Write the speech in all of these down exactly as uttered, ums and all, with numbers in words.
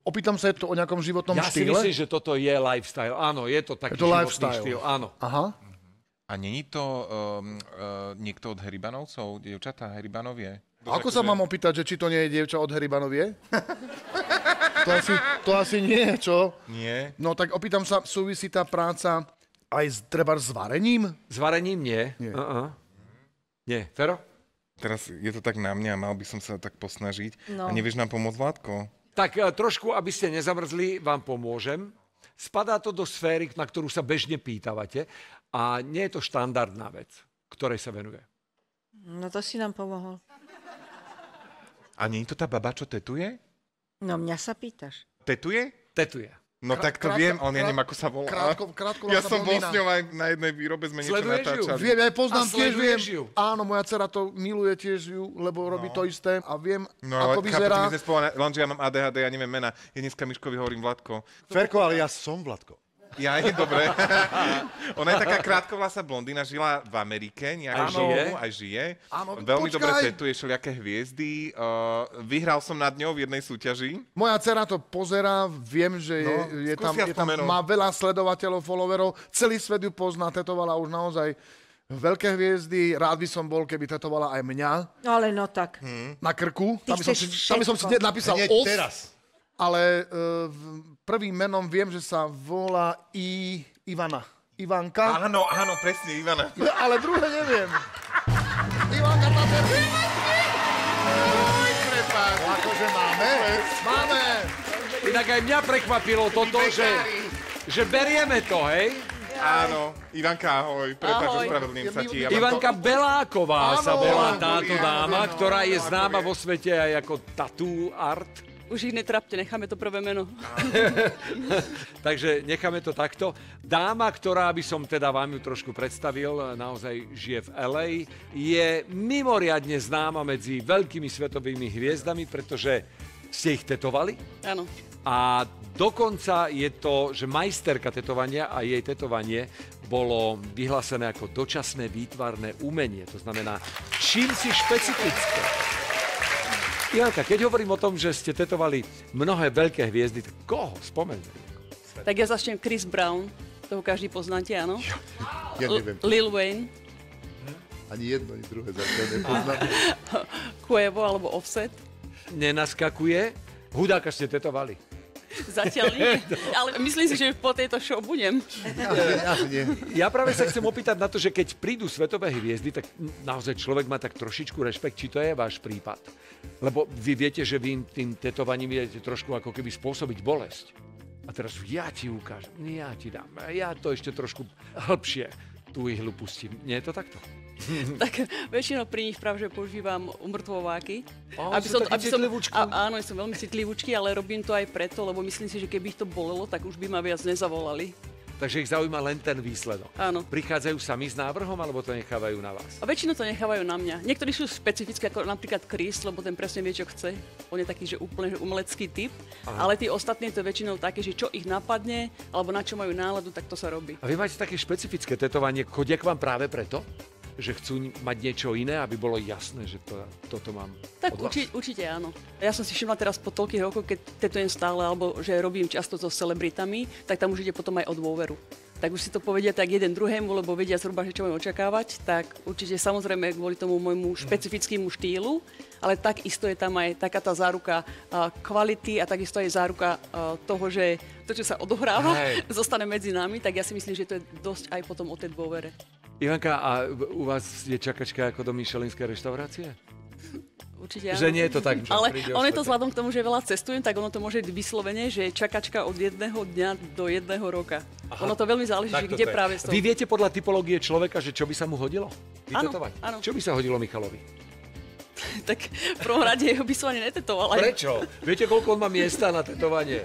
Opýtam sa, je to o nejakom životnom ja štýle? Ja si myslím, že toto je lifestyle. Áno, je to taký je to životný lifestyle. štýl. Áno. Aha. A není to um, uh, niekto od Heribanovcov? Dievčatá Heribanovie? Ako sa mám opýtať, že či to nie je dievča od Heribanovie? to, asi, to asi nie, čo? Nie. No tak opýtam sa, súvisí tá práca aj s, treba s varením? S varením nie. Nie. Uh-uh. Nie. Fero? Teraz je to tak na mňa, mal by som sa tak posnažiť. No. A nevieš nám pomôcť, Vládko? Tak uh, trošku, aby ste nezamrzli, vám pomôžem. Spadá to do sféry, na ktorú sa bežne pýtavate a nie je to štandardná vec, ktorej sa venuje. No to si nám pomohol. A nie je to tá baba, čo tetuje? No mňa sa pýtaš. Tetuje? Tetuje. No Krát- tak to krátko- viem, on ja krát- neviem, ako sa volá. Krátko, krátko Ja sa som bol blondína. s ňou aj na jednej výrobe, sme niečo Sleduješ ju? natáčali. Viem, ja poznám, A tiež viem. sleduješ ju? Áno, moja dcera to miluje tiež ju, lebo robí to isté a viem, No, ako ale vyzerá. chápete, my sme spolu, lenže ja mám á dé há dé, ja neviem mena. Ja dneska Miškovi hovorím Vladko. Ferko, ale ja som Vladko. Ja je dobre. Ona je taká krátkovlasá blondína, žila v Amerike nejakú Aj žije? dobu, aj žije. Áno, Veľmi počkaj. dobre tetuje všelijaké hviezdy. Uh, vyhral som nad ňou v jednej súťaži. Moja dcera to pozerá, viem, že je, No, je tam, skúsia je tam, spomenúť. má veľa sledovateľov, followerov, celý svet ju pozná, tetovala už naozaj veľké hviezdy, rád by som bol, keby tetovala aj mňa Ale no tak. Hm. na krku. Ty Tam by, som si, chceš tam by som si všetko. ne- napísal Hneď os, teraz. ale uh, prvým menom viem, že sa volá I... Ivana. Ivanka, Áno, áno, presne, Ivana. ale druhé neviem. Ivanka Tater. Akože máme? Máme. Inak aj mňa prekvapilo toto, že, že berieme to, hej? Áno, Ivanka, ahoj, prepáč, Ahoj. ospravedlním sa ti. Ja mám Ivanka Beláková sa Áno, volá áno, táto áno, dáma, áno, ktorá je áno, známa áno. vo svete aj ako tattoo art. Už ich netrapte, necháme to prvé meno. Takže necháme to takto. Dáma, ktorá by som teda vám ju trošku predstavil, naozaj žije v el ej, je mimoriadne známa medzi veľkými svetovými hviezdami, pretože ste ich tetovali. Áno. A dokonca je to, že majsterka tetovania a jej tetovanie bolo vyhlásené ako dočasné výtvarné umenie. To znamená, čím si špecifické. Ivanka, keď hovorím o tom, že ste tetovali mnohé veľké hviezdy, tak koho spomeňte? Tak ja začnem Chris Brown, toho každý poznáte, áno. Ja neviem. L- Lil Wayne, Ani jedno, ani druhé zatiaľ nepoznám. Quavo alebo Offset. Nenaskakuje. Hudáka ste tetovali. Zatiaľ nie, ale myslím si, že po tejto show budem. Asi nie. Ja práve sa chcem opýtať na to, že keď prídu svetové hviezdy, tak naozaj človek má tak trošičku rešpekt, či to je váš prípad. Lebo vy viete, že vy im tým tetovaním viete trošku ako keby spôsobiť bolesť. A teraz ja ti ukážem, ja ti dám, ja to ešte trošku hĺbšie tú ihlu pustím. Nie je to takto? Tak väčšinou pri nich práve, že používam umrtvováky. Ó, sú takí citlivúčky. a, áno, som veľmi citlivúčky, ale robím to aj preto, lebo myslím si, že keby ich to bolelo, tak už by ma viac nezavolali. Takže ich zaujíma len ten výsledok. Áno. Prichádzajú sami s návrhom, alebo to nechávajú na vás? A väčšinou to nechávajú na mňa. Niektorí sú špecifické, ako napríklad Chris, lebo ten presne vie, čo chce. On je taký, že úplne že umelecký typ. Aha. Ale tí ostatní to väčšinou také, že čo ich napadne, alebo na čo majú náladu, tak to sa robí. A vy máte také špecifické tetovanie, chodia k vám práve preto? Že chcú mať niečo iné, aby bolo jasné, že to, toto mám Tak od vás? urči, určite áno. Ja som si všimla teraz po toľkých rokoch, keď tetujem stále, alebo že robím často so celebritami, tak tam už ide potom aj o dôveru. Tak už si to povedia tak jeden druhému, lebo vedia zhruba, že čo majú očakávať, tak určite samozrejme kvôli tomu môjmu špecifickému štýlu, ale takisto je tam aj taká tá záruka uh, kvality a takisto aj záruka uh, toho, že to, čo sa odohráva, Hej. zostane medzi nami, tak ja si myslím, že to je dosť aj potom o tej dôvere. Ivanka, a u vás je čakačka ako do Michelinskej reštaurácie? Určite áno. Že nie je to tak, že Ale príde ono je to o štvrtej. vzhľadom k tomu, že veľa cestujem, tak ono to môže byť vyslovene, že čakačka od jedného dňa do jedného roka. Aha. Ono to veľmi záleží, že kde práve som. Vy viete podľa typológie človeka, že čo by sa mu hodilo? Áno, Vytetovať? áno. Čo by sa hodilo Michalovi? Tak v prvom rade ho by som ani netetoval. Aj... Prečo? Viete, koľko on má miesta na tetovanie?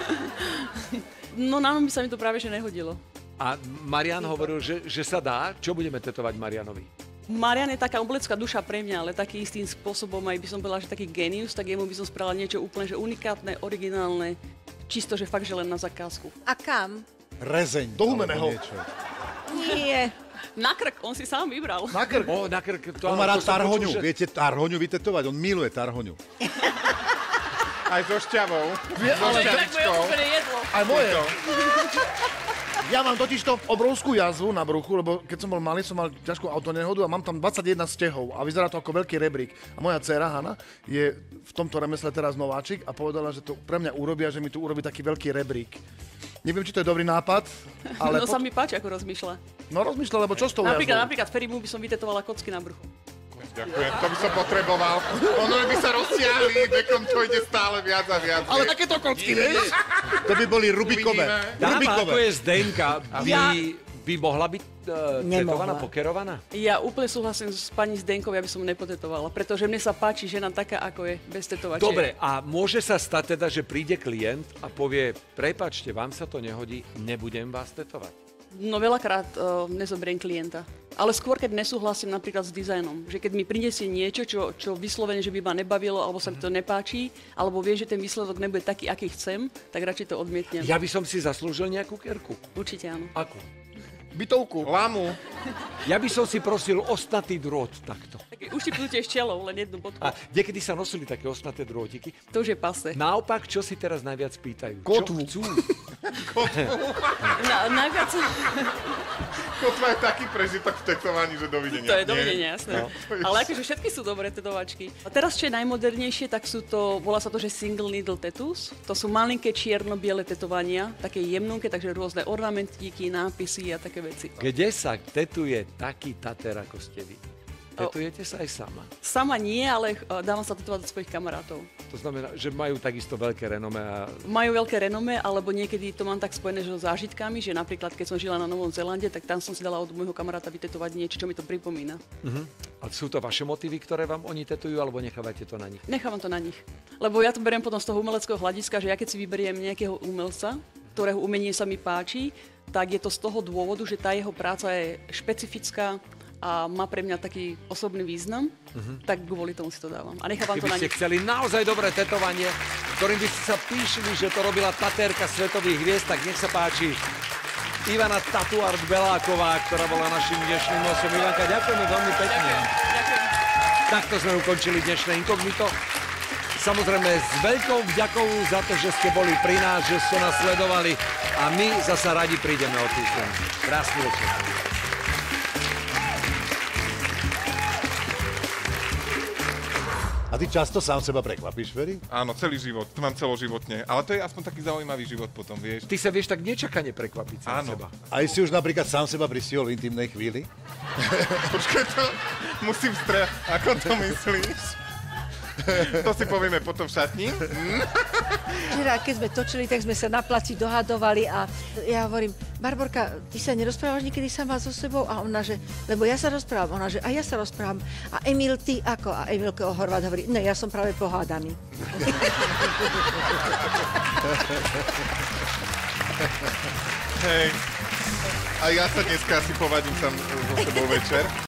No na mňa by sa mi to práve že nehodilo. A Marian hovoril, že, že sa dá. Čo budeme tetovať Marianovi? Marian je taká obelecká duša pre mňa, ale taký istým spôsobom aj by som povedala, že taký genius, tak jemu by som spravila niečo úplne že unikátne, originálne, čisto, že fakt, že len na zakázku. A kam? Rezeň. Do humeného. alebo niečo. Nie. Na krk, on si sám vybral. Na krk. O, na krk. To, On má áno, rád to som tarhoňu. počul, že- Viete tarhoňu vytetovať? On miluje tarhoňu. Aj so šťavou. So To je tak moje šťavičkou. obľúbené jedlo. Aj moje. Ja mám totiž to obrovskú jazvu na bruchu, lebo keď som bol malý, som mal ťažkú autonehodu a mám tam dvadsaťjeden stehov a vyzerá to ako veľký rebrík. A moja dcéra Hana je v tomto remesle teraz nováčik a povedala, že to pre mňa urobia, že mi tu urobí taký veľký rebrík. Neviem, či to je dobrý nápad, ale... No sa mi páči, ako rozmýšľa. No rozmýšľam, lebo čo s tou Napríklad, jazvou? napríklad Ferimu by som vytetovala kocky na bruchu. Ďakujem, to by som potreboval. Ono by sa rozsiahli, vekom to ide stále viac a viac. Ale takéto kocky, vieš? To by boli Rubikové. Uvidíme. Dáma, Rubikové. ako je Zdenka, by, Ja- by mohla byť uh, tetovaná, Nemohla. pokerovaná? Ja úplne súhlasím s pani Zdenkou, ja by som nepotetovala, pretože mne sa páči žena taká, ako je, bez tetovačiek. Dobre, a môže sa stať teda, že príde klient a povie, prepáčte, vám sa to nehodí, nebudem vás tetovať. No veľakrát uh, nezoberiem klienta. Ale skôr, keď nesúhlasím napríklad s dizajnom. Že keď mi prinesie niečo, čo, čo vyslovene, že by ma nebavilo, alebo sa mi to nepáči, alebo viem, že ten výsledok nebude taký, aký chcem, tak radšej to odmietnem. Ja by som si zaslúžil nejakú kerku. Určite áno. Akú? Bytovku. Lamu. Ja by som si prosil ostnatý drôt takto. Také uštipnutie šťelou, len jednu bodku. A niekedy sa nosili také ostnaté drôtiky. To už je pase. Naopak, čo si teraz najviac pýtajú? Kotvu. Čo chcú? Na, najviac... Kotva je taký prežitok v tetovaní, že dovidenia. To je Nie? dovidenia, jasné. No. Ale akože všetky sú dobré tetovačky. A teraz, čo je najmodernejšie, tak sú to, volá sa to, že single needle tattoos. To sú malinké čierno-biele tetovania, také jemnúke, takže rôzne ornamentíky, nápisy a také veci. Kde sa tetuje taký tater, ako ste vy? Tetujete sa aj sama? Sama nie, ale uh, dávam sa tetovať od svojich kamarátov. To znamená, že majú takisto veľké renome a Majú veľké renome, alebo niekedy to mám tak spojené že so zážitkami, že napríklad keď som žila na Novom Zélande, tak tam som si dala od môjho kamaráta vytetovať niečo, čo mi to pripomína. A sú to vaše motívy, ktoré vám oni tetujú, alebo nechávate to na nich? Nechávam to na nich. Lebo ja to beriem potom z toho umeleckého hľadiska, že ja keď si vyberiem nejakého umelca, ktorého umenie sa mi páči, tak je to z toho dôvodu, že tá jeho práca je špecifická a má pre mňa taký osobný význam, uh-huh. tak kvôli tomu si to dávam. A nechávam to Keby na ste nich. chceli naozaj dobré tetovanie, ktorým by ste sa píšili, že to robila tatérka svetových hviezd, tak nech sa páči Ivana Tatuart Beláková, ktorá bola našim dnešným hostom. Ivanka, ďakujeme veľmi pekne. Ďakujem. Takto sme ukončili dnešné Inkognito. Samozrejme s veľkou vďakou za to, že ste boli pri nás, že ste nás sledovali a my zasa radi prídeme o týždeň. Krásny večer. A ty často sám seba prekvapíš, Feri? Áno, celý život. To mám celoživotne. Ale to je aspoň taký zaujímavý život potom, vieš. Ty sa vieš tak nečakane prekvapiť sám Áno. seba. Aj si už napríklad sám seba pristihol v intimnej chvíli? Počkaj, to musím stre... Ako to myslíš? To si povieme potom v šatni. Včera, keď sme točili, tak sme sa na placi dohadovali a ja hovorím, Barborka, ty sa nerozprávaš niekedy sama so sebou? A ona, že, lebo ja sa rozprávam. Ona, že a ja sa rozprávam. A Emil, ty ako? A Emilko Horvát hovorí, ne, ja som práve pohádaný. Hej. A ja sa dneska asi povadím tam so sebou večer.